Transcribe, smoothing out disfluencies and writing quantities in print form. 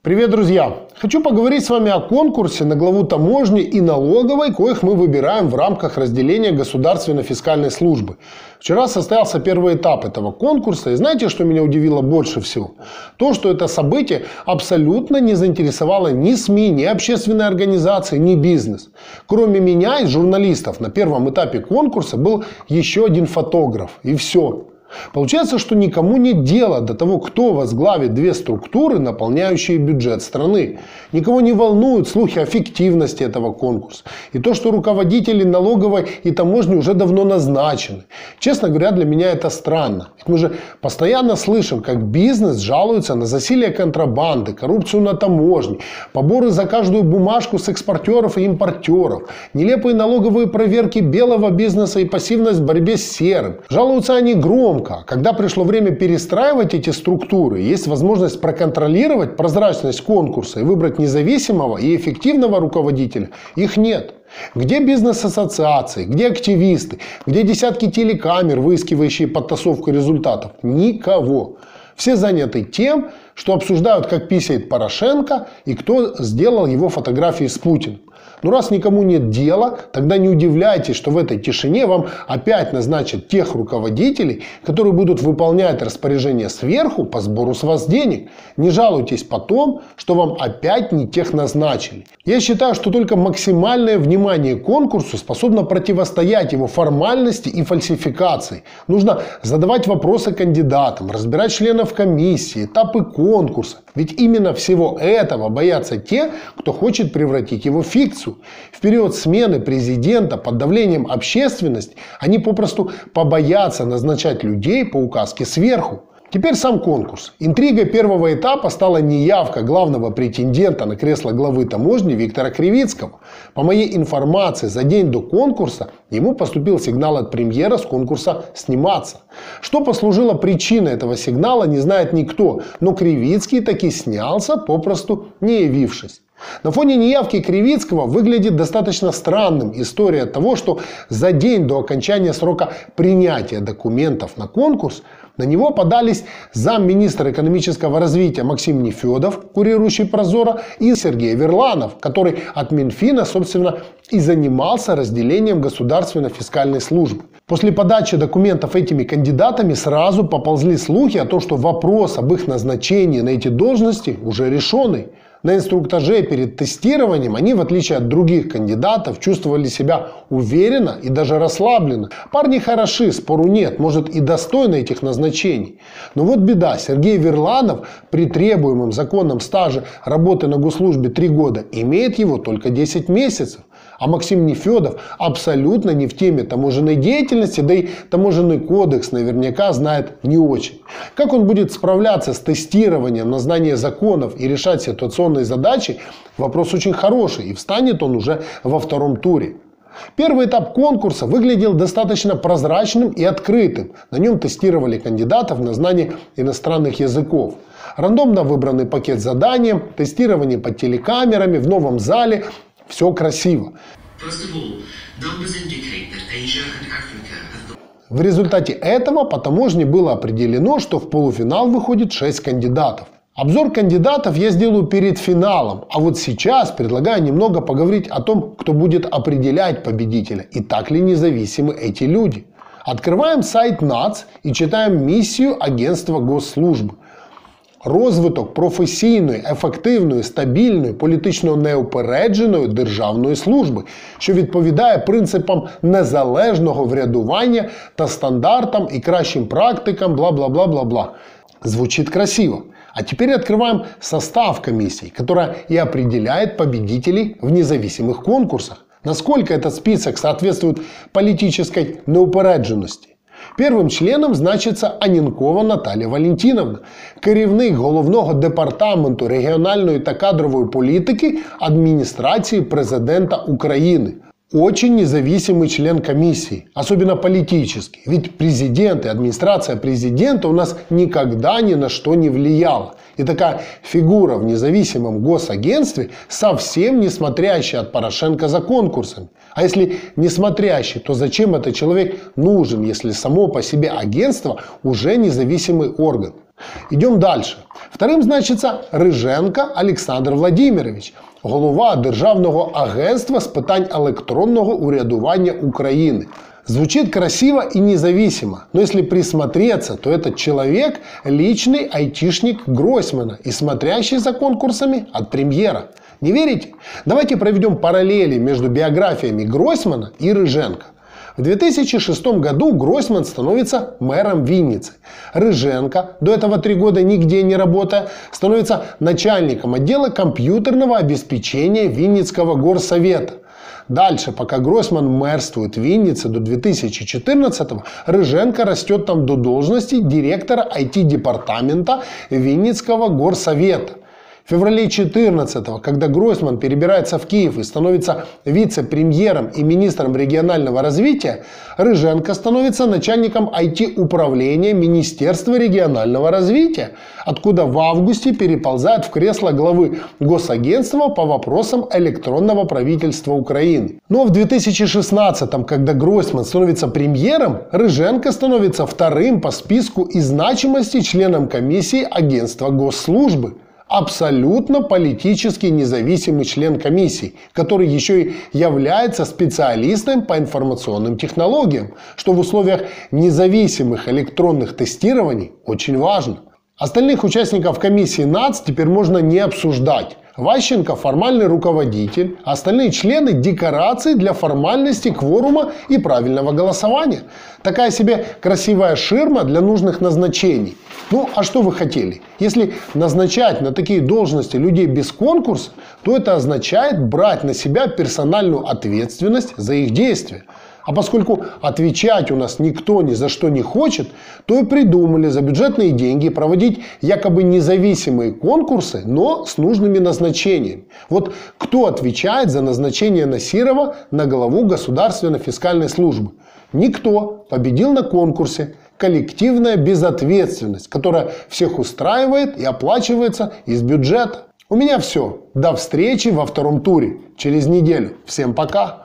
Привет, друзья! Хочу поговорить с вами о конкурсе на главу таможни и налоговой, коих мы выбираем в рамках разделения государственно-фискальной службы. Вчера состоялся первый этап этого конкурса, и знаете, что меня удивило больше всего? То, что это событие абсолютно не заинтересовало ни СМИ, ни общественные организации, ни бизнес. Кроме меня и журналистов на первом этапе конкурса был еще один фотограф, и все. Получается, что никому нет дела до того, кто возглавит две структуры, наполняющие бюджет страны. Никого не волнуют слухи о фиктивности этого конкурса. И то, что руководители налоговой и таможни уже давно назначены. Честно говоря, для меня это странно. Ведь мы же постоянно слышим, как бизнес жалуется на засилие контрабанды, коррупцию на таможне, поборы за каждую бумажку с экспортеров и импортеров, нелепые налоговые проверки белого бизнеса и пассивность в борьбе с серым. Жалуются они громко. Когда пришло время перестраивать эти структуры, есть возможность проконтролировать прозрачность конкурса и выбрать независимого и эффективного руководителя, их нет. Где бизнес-ассоциации, где активисты, где десятки телекамер, выискивающие подтасовку результатов? Никого. Все заняты тем, что обсуждают, как писает Порошенко и кто сделал его фотографии с Путиным. Но раз никому нет дела, тогда не удивляйтесь, что в этой тишине вам опять назначат тех руководителей, которые будут выполнять распоряжения сверху по сбору с вас денег. Не жалуйтесь потом, что вам опять не тех назначили. Я считаю, что только максимальное внимание конкурсу способно противостоять его формальности и фальсификации. Нужно задавать вопросы кандидатам, разбирать членов комиссии, этапы конкурса. Ведь именно всего этого боятся те, кто хочет превратить его в фикцию. В период смены президента под давлением общественности они попросту побоятся назначать людей по указке сверху. Теперь сам конкурс. Интригой первого этапа стала неявка главного претендента на кресло главы таможни Виктора Кривицкого. По моей информации, за день до конкурса ему поступил сигнал от премьера с конкурса сниматься. Что послужило причиной этого сигнала, не знает никто, но Кривицкий таки снялся, попросту не явившись. На фоне неявки Кривицкого выглядит достаточно странным история того, что за день до окончания срока принятия документов на конкурс на него подались замминистра экономического развития Максим Нефедов, курирующий Прозоро, и Сергей Верланов, который от Минфина, собственно, и занимался разделением государственно-фискальной службы. После подачи документов этими кандидатами сразу поползли слухи о том, что вопрос об их назначении на эти должности уже решенный. На инструктаже перед тестированием они, в отличие от других кандидатов, чувствовали себя уверенно и даже расслабленно. Парни хороши, спору нет, может и достойны этих назначений. Но вот беда, Сергей Верланов при требуемом законном стаже работы на госслужбе 3 года имеет его только 10 месяцев. А Максим Нефедов абсолютно не в теме таможенной деятельности, да и таможенный кодекс наверняка знает не очень. Как он будет справляться с тестированием на знание законов и решать ситуационные задачи, вопрос очень хороший, и встанет он уже во втором туре. Первый этап конкурса выглядел достаточно прозрачным и открытым. На нем тестировали кандидатов на знание иностранных языков. Рандомно выбранный пакет заданий, тестирование под телекамерами в новом зале. Все красиво. В результате этого по таможне было определено, что в полуфинал выходит 6 кандидатов. Обзор кандидатов я сделаю перед финалом, а вот сейчас предлагаю немного поговорить о том, кто будет определять победителя и так ли независимы эти люди. Открываем сайт НАЦ і читаємо місію Агентства Госслужби. Розвиток професійної, ефективної, стабільної, політично неупередженої державної служби, що відповідає принципам незалежного врядування та стандартам і кращим практикам, бла-бла-бла-бла-бла. Звучит красиво. А теперь открываем состав комиссии, которая и определяет победителей в независимых конкурсах. Насколько этот список соответствует политической неупереджености. Первим членом значиться Анінкова Наталія Валентиновна, керівник Головного департаменту регіональної та кадрової політики Адміністрації Президента України. Очень независимый член комиссии, особенно политический. Ведь президент и администрация президента у нас никогда ни на что не влияла. И такая фигура в независимом госагентстве совсем не смотрящая от Порошенко за конкурсами. А если не смотрящий, то зачем этот человек нужен, если само по себе агентство уже независимый орган? Идем дальше. Вторым значиться Риженко Олександр Владимирович, голова Державного агентства з питань електронного урядування України. Звучит красиво и независимо, но если присмотреться, то этот человек – личный айтишник Гройсмана и смотрящий за конкурсами от премьера. Не верите? Давайте проведем параллели между биографиями Гройсмана и Риженко. В 2006 году Гройсман становится мэром Винницы. Риженко, до этого 3 года нигде не работая, становится начальником отдела компьютерного обеспечения Винницкого горсовета. Дальше, пока Гройсман мэрствует в Виннице до 2014-го, Риженко растет там до должности директора IT-департамента Винницкого горсовета. В феврале 2014-го, когда Гройсман перебирается в Киев и становится вице-премьером и министром регионального развития, Риженко становится начальником IT-управления Министерства регионального развития, откуда в августе переползает в кресло главы Госагентства по вопросам электронного правительства Украины. Но в 2016-м, когда Гройсман становится премьером, Риженко становится вторым по списку и значимости членом комиссии Агентства госслужбы. Абсолютно политически независимый член комиссии, который еще и является специалистом по информационным технологиям, что в условиях независимых электронных тестирований очень важно. Остальных участников комиссии НАЦ теперь можно не обсуждать. Ващенко – формальный руководитель, а остальные члены – декорации для формальности кворума и правильного голосования. Такая себе красивая ширма для нужных назначений. Ну, а что вы хотели? Если назначать на такие должности людей без конкурса, то это означает брать на себя персональную ответственность за их действия. А поскольку отвечать у нас никто ни за что не хочет, то и придумали за бюджетные деньги проводить якобы независимые конкурсы, но с нужными назначениями. Вот кто отвечает за назначение Насирова на главу Государственной фискальной службы? Никто. Победил на конкурсе. Коллективная безответственность, которая всех устраивает и оплачивается из бюджета. У меня все. До встречи во втором туре через неделю. Всем пока.